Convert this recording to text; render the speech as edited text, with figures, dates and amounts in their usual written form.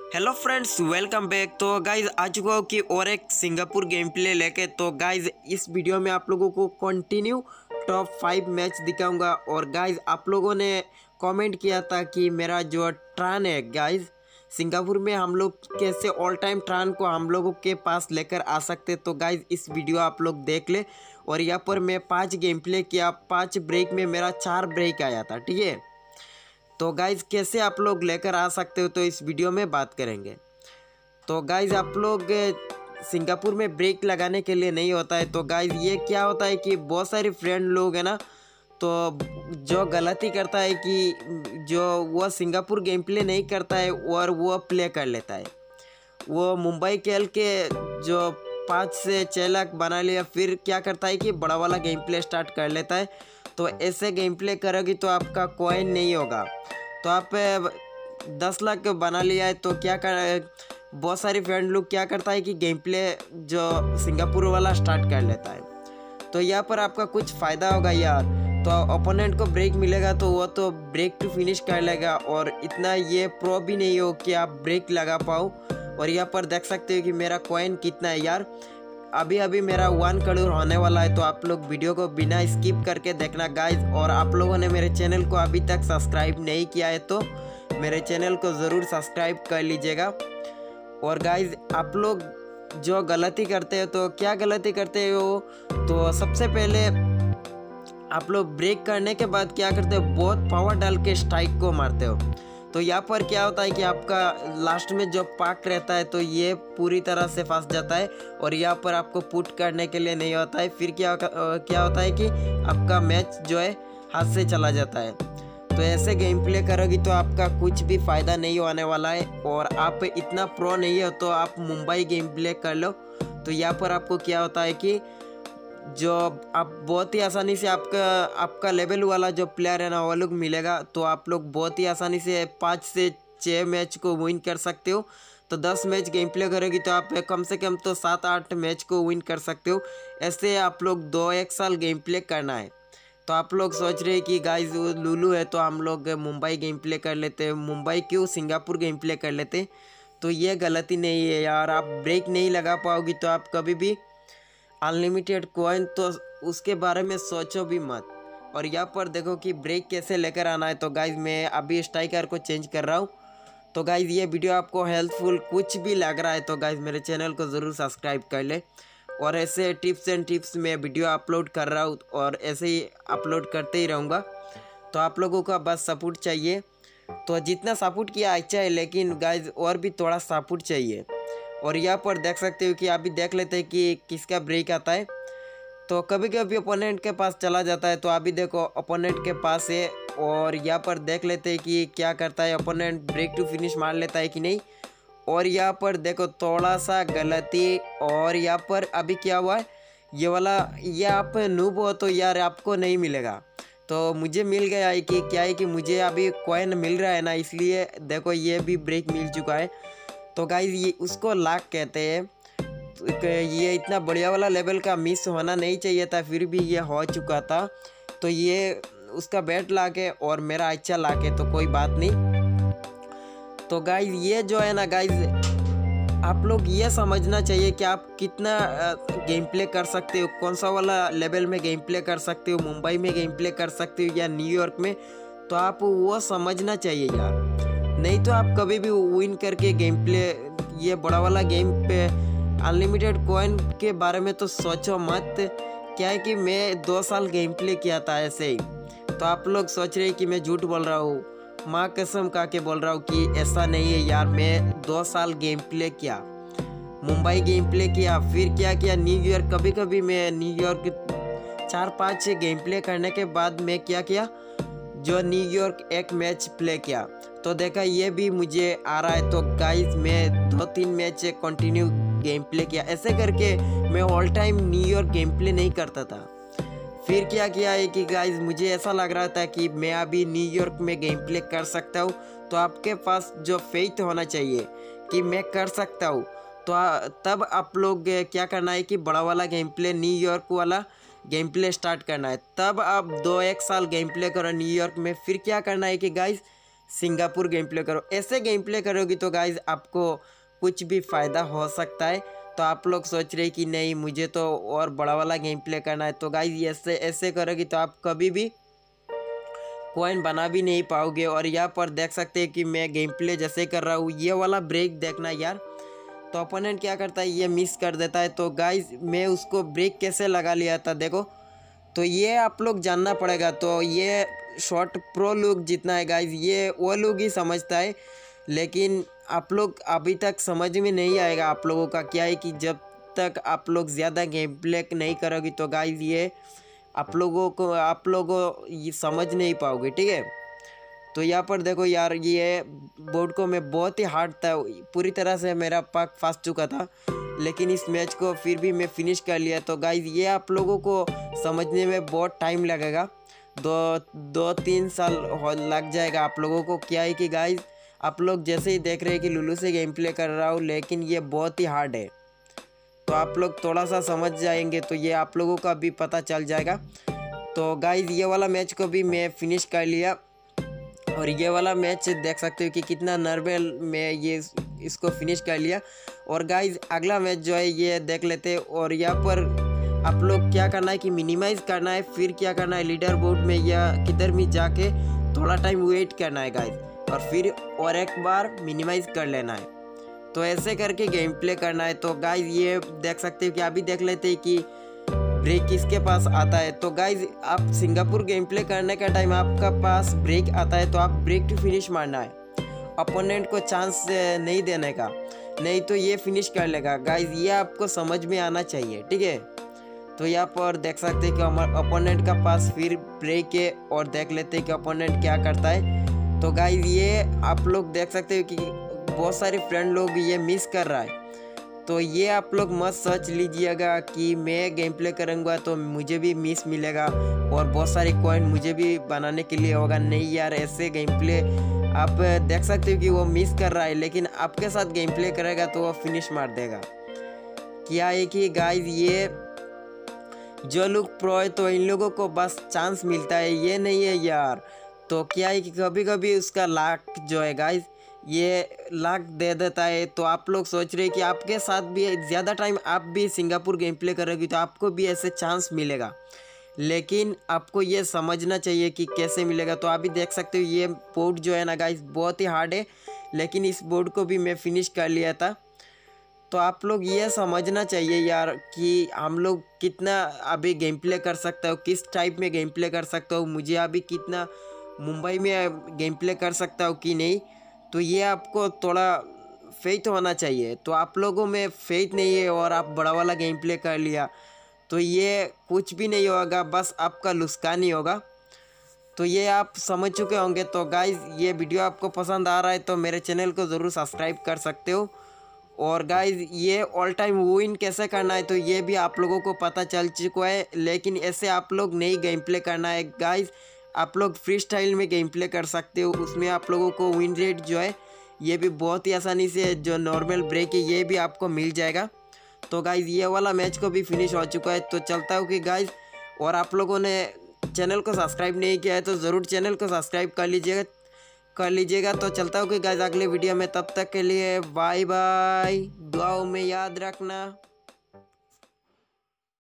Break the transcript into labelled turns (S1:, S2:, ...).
S1: Hello friends, welcome back. तो guys आ चुका हूँ कि और एक सिंगापुर गेम प्ले लेके। तो गाइज इस वीडियो में आप लोगों को कंटिन्यू टॉप 5 मैच दिखाऊंगा। और गाइज आप लोगों ने कमेंट किया था कि मेरा जो ट्रान है गाइज, सिंगापुर में हम लोग कैसे ऑल टाइम ट्रान को हम लोगों के पास लेकर आ सकते। तो गाइज इस वीडियो आप लोग देख ले। और यहाँ पर मैं 5 गेम प्ले किया, 5 ब्रेक में मेरा 4 ब्रेक आया था, ठीक है। तो गाइज कैसे आप लोग लेकर आ सकते हो तो इस वीडियो में बात करेंगे। तो गाइज आप लोग सिंगापुर में ब्रेक लगाने के लिए नहीं होता है। तो गाइज ये क्या होता है कि बहुत सारे फ्रेंड लोग हैं ना, तो जो गलती करता है कि जो वो सिंगापुर गेम प्ले नहीं करता है और वो प्ले कर लेता है। वो मुंबई खेल के जो 5 से 6 लाख बना लिया, फिर क्या करता है कि बड़ा वाला गेम प्ले स्टार्ट कर लेता है। तो ऐसे गेम प्ले करोगी तो आपका कॉइन नहीं होगा। तो आप 10 लाख बना लिया है तो क्या कर, बहुत सारी फ्रेंड लोग क्या करता है कि गेम प्ले जो सिंगापुर वाला स्टार्ट कर लेता है। तो यहाँ पर आपका कुछ फ़ायदा होगा यार। तो ओपोनेंट को ब्रेक मिलेगा तो वो तो ब्रेक टू फिनिश कर लेगा, और इतना ये प्रो भी नहीं हो कि आप ब्रेक लगा पाओ। और यहाँ पर देख सकते हो कि मेरा कॉइन कितना है यार। अभी अभी मेरा 1 करोड़ होने वाला है। तो आप लोग वीडियो को बिना स्किप करके देखना गाइज। और आप लोगों ने मेरे चैनल को अभी तक सब्सक्राइब नहीं किया है तो मेरे चैनल को ज़रूर सब्सक्राइब कर लीजिएगा। और गाइज आप लोग जो गलती करते हो, तो क्या गलती करते हो, तो सबसे पहले आप लोग ब्रेक करने के बाद क्या करते हो, बहुत पावर डाल के स्ट्राइक को मारते हो। तो यहाँ पर क्या होता है कि आपका लास्ट में जो पाक रहता है तो ये पूरी तरह से फंस जाता है, और यहाँ पर आपको पुट करने के लिए नहीं होता है। फिर क्या होता है कि आपका मैच जो है हाथ से चला जाता है। तो ऐसे गेम प्ले करोगी तो आपका कुछ भी फ़ायदा नहीं होने वाला है। और आप इतना प्रो नहीं हो तो आप मुंबई गेम प्ले कर लो। तो यहाँ पर आपको क्या होता है कि जो आप बहुत ही आसानी से आपका लेवल वाला जो प्लेयर है ना वो लोग मिलेगा। तो आप लोग बहुत ही आसानी से 5 से 6 मैच को विन कर सकते हो। तो 10 मैच गेम प्ले करोगी तो आप कम से कम तो 7-8 मैच को विन कर सकते हो। ऐसे आप लोग 2-1 साल गेम प्ले करना है। तो आप लोग सोच रहे हैं कि गाइस लूलू है तो हम लोग मुंबई गेम प्ले कर लेते हैं, मुंबई क्यों सिंगापुर गेम प्ले कर लेते। तो ये गलती नहीं है यार। आप ब्रेक नहीं लगा पाओगी तो आप कभी भी अनलिमिटेड कॉइन, तो उसके बारे में सोचो भी मत। और यहाँ पर देखो कि ब्रेक कैसे लेकर आना है। तो गाइज मैं अभी स्ट्राइकर को चेंज कर रहा हूँ। तो गाइज ये वीडियो आपको हेल्पफुल कुछ भी लग रहा है तो गाइज मेरे चैनल को ज़रूर सब्सक्राइब कर ले। और ऐसे टिप्स एंड टिप्स में वीडियो अपलोड कर रहा हूँ और ऐसे ही अपलोड करते ही रहूँगा। तो आप लोगों का बस सपोर्ट चाहिए। तो जितना सपोर्ट किया अच्छा है, लेकिन गाइज और भी थोड़ा सपोर्ट चाहिए। और यहाँ पर देख सकते हो कि अभी देख लेते हैं कि किसका ब्रेक आता है। तो कभी कभी ओपोनेंट के पास चला जाता है। तो अभी देखो ओपोनेंट के पास है, और यहाँ पर देख लेते हैं कि क्या करता है, ओपोनेंट ब्रेक टू फिनिश मार लेता है कि नहीं। और यहाँ पर देखो थोड़ा सा गलती। और यहाँ पर अभी क्या हुआ है, ये वाला, ये आप नूब हो तो यार आपको नहीं मिलेगा। तो मुझे मिल गया है कि क्या है कि मुझे अभी कॉइन मिल रहा है ना, इसलिए देखो ये भी ब्रेक मिल चुका है। तो गाइज ये उसको लाख कहते हैं। तो ये इतना बढ़िया वाला लेवल का मिस होना नहीं चाहिए था, फिर भी ये हो चुका था। तो ये उसका बैट ला के और मेरा अच्छा ला के तो कोई बात नहीं। तो गाइज ये जो है ना गाइज, आप लोग ये समझना चाहिए कि आप कितना गेम प्ले कर सकते हो, कौन सा वाला लेवल में गेम प्ले कर सकते हो, मुंबई में गेम प्ले कर सकते हो या न्यूयॉर्क में। तो आप वो समझना चाहिए यार। नहीं तो आप कभी भी विन करके गेम प्ले, ये बड़ा वाला गेम पे अनलिमिटेड कॉइन के बारे में तो सोचो मत। क्या है कि मैं 2 साल गेम प्ले किया था ऐसे ही। तो आप लोग सोच रहे हैं कि मैं झूठ बोल रहा हूँ, माँ कसम खा के बोल रहा हूँ कि ऐसा नहीं है यार। मैं 2 साल गेम प्ले किया, मुंबई गेम प्ले किया, फिर क्या किया न्यूयॉर्क। कभी कभी मैं न्यूयॉर्क 4-5 गेम प्ले करने के बाद मैं क्या किया, जो न्यूयॉर्क एक मैच प्ले किया। तो देखा ये भी मुझे आ रहा है। तो गाइज मैं 2-3 मैच कंटिन्यू गेम प्ले किया। ऐसे करके मैं all time New York game play नहीं करता था। फिर क्या किया है कि गाइज मुझे ऐसा लग रहा था कि मैं अभी न्यूयॉर्क में गेम प्ले कर सकता हूँ। तो आपके पास जो फेथ होना चाहिए कि मैं कर सकता हूँ। तो तब आप लोग क्या करना है कि बड़ा वाला गेम प्ले, न्यूयॉर्क वाला गेम प्ले स्टार्ट करना है। तब आप 2-1 साल गेम प्ले करो न्यूयॉर्क में। फिर क्या करना है कि गाइज सिंगापुर गेम प्ले करो। ऐसे गेम प्ले करोगी तो गाइज आपको कुछ भी फ़ायदा हो सकता है। तो आप लोग सोच रहे कि नहीं मुझे तो और बड़ा वाला गेम प्ले करना है, तो गाइज ऐसे ऐसे करोगी तो आप कभी भी कॉइन बना भी नहीं पाओगे। और यहाँ पर देख सकते हैं कि मैं गेम प्ले जैसे कर रहा हूँ, ये वाला ब्रेक देखना यार। तो अपोनेंट क्या करता है, ये मिस कर देता है। तो गाइज मैं उसको ब्रेक कैसे लगा लिया था देखो, तो ये आप लोग जानना पड़ेगा। तो ये शॉट प्रो लोग जितना है गाइज, ये वो लोग ही समझता है, लेकिन आप लोग अभी तक समझ में नहीं आएगा आप लोगों का। क्या है कि जब तक आप लोग ज़्यादा गेम प्ले नहीं करोगे तो गाइज ये आप लोगों ये समझ नहीं पाओगे, ठीक है। तो यहाँ पर देखो यार, ये बोर्ड को मैं बहुत ही हार्ड था, पूरी तरह से मेरा पाक फंस चुका था, लेकिन इस मैच को फिर भी मैं फिनिश कर लिया। तो गाइज ये आप लोगों को समझने में बहुत टाइम लगेगा, 2-3 साल लग जाएगा आप लोगों को। क्या है कि गाइज आप लोग जैसे ही देख रहे हैं कि लुलू से गेम प्ले कर रहा हूँ, लेकिन ये बहुत ही हार्ड है। तो आप लोग थोड़ा सा समझ जाएंगे तो ये आप लोगों का भी पता चल जाएगा। तो गाइज ये वाला मैच को भी मैं फिनिश कर लिया, और ये वाला मैच देख सकते हो कि कितना नॉर्मल में ये इसको फिनिश कर लिया। और गाइज अगला मैच जो है ये देख लेते हैं। और यहाँ पर आप लोग क्या करना है कि मिनिमाइज़ करना है, फिर क्या करना है लीडर बोर्ड में या किधर भी जाके थोड़ा टाइम वेट करना है गाइज, और फिर और एक बार मिनिमाइज़ कर लेना है। तो ऐसे करके गेम प्ले करना है। तो गाइज ये देख सकते हो कि अभी देख लेते हैं कि ब्रेक किसके पास आता है। तो गाइज आप सिंगापुर गेम प्ले करने का टाइम आपका पास ब्रेक आता है तो आप ब्रेक टू फिनिश मारना है, अपोनेंट को चांस नहीं देने का, नहीं तो ये फिनिश कर लेगा। गाइज ये आपको समझ में आना चाहिए, ठीक है। तो यहाँ पर देख सकते हैं कि हमारे अपोनेंट का पास फिर ब्रेक है, और देख लेते हैं कि अपोनेंट क्या करता है। तो गाइज ये आप लोग देख सकते हो कि बहुत सारे फ्रेंड लोग ये मिस कर रहा है। तो ये आप लोग मत सोच लीजिएगा कि मैं गेम प्ले करूँगा तो मुझे भी मिस मिलेगा और बहुत सारे कॉइन मुझे भी बनाने के लिए होगा। नहीं यार, ऐसे गेम प्ले आप देख सकते हो कि वो मिस कर रहा है, लेकिन आपके साथ गेम प्ले करेगा तो वो फिनिश मार देगा। क्या है कि गाइज ये जो लोग प्रो है तो इन लोगों को बस चांस मिलता है, ये नहीं है यार। तो क्या है कि कभी कभी उसका लाक जो है गाइज ये लाक दे देता है। तो आप लोग सोच रहे हैं कि आपके साथ भी ज़्यादा टाइम आप भी सिंगापुर गेम प्ले करोगे तो आपको भी ऐसे चांस मिलेगा, लेकिन आपको ये समझना चाहिए कि कैसे मिलेगा। तो अभी देख सकते हो ये बोर्ड जो है ना गाइस बहुत ही हार्ड है, लेकिन इस बोर्ड को भी मैं फिनिश कर लिया था। तो आप लोग ये समझना चाहिए यार कि हम लोग कितना अभी गेम प्ले कर सकते हो, किस टाइप में गेम प्ले कर सकते हो, मुझे अभी कितना मुंबई में गेम प्ले कर सकता हूँ कि नहीं। तो ये आपको थोड़ा फेथ होना चाहिए। तो आप लोगों में फेथ नहीं है और आप बड़ा वाला गेम प्ले कर लिया तो ये कुछ भी नहीं होगा, बस आपका नुकसान ही होगा। तो ये आप समझ चुके होंगे। तो गाइज़ ये वीडियो आपको पसंद आ रहा है तो मेरे चैनल को ज़रूर सब्सक्राइब कर सकते हो। और गाइज़ ये ऑल टाइम विन कैसे करना है तो ये भी आप लोगों को पता चल चुका है, लेकिन ऐसे आप लोग नहीं गेम प्ले करना है गाइज़। आप लोग फ्री स्टाइल में गेम प्ले कर सकते हो, उसमें आप लोगों को विन रेट जो है ये भी बहुत ही आसानी से जो नॉर्मल ब्रेक है ये भी आपको मिल जाएगा। तो गाइज़ ये वाला मैच को भी फिनिश हो चुका है। तो चलता हूँ कि गाइज़, और आप लोगों ने चैनल को सब्सक्राइब नहीं किया है तो ज़रूर चैनल को सब्सक्राइब कर लीजिएगा। तो चलता हूँ कि गाइज़ अगले वीडियो में, तब तक के लिए बाय बाय, दुआओं में याद रखना।